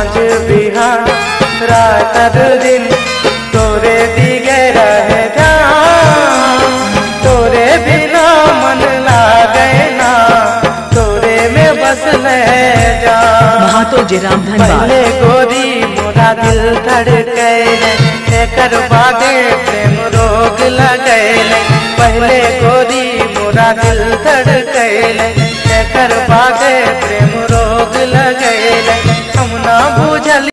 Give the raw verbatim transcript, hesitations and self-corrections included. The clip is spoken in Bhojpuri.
सांझ बिहान रात दिन तोरे दिगे रहे जान। तोरे बिना मन लागे ना, तोरे में बस ले जा। महातो जयराम धनबाद। पहले गोरी मोरा दिल धड़कैले, एकर बादे प्रेम रोग लगैले। पहले गोरी मोरा दिल धड़कैले, एकर बादे प्रेम रोग लगैले। हम ना बुझल